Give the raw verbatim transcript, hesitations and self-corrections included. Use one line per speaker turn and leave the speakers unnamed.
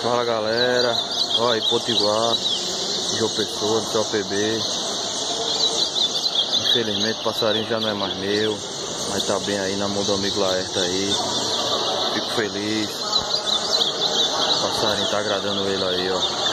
Fala galera, ó aí Potiguar, João Pessoa, do O P B. Infelizmente o passarinho já não é mais meu, mas tá bem aí na mão do amigo Laerta aí. Fico feliz. O passarinho tá agradando ele aí, ó.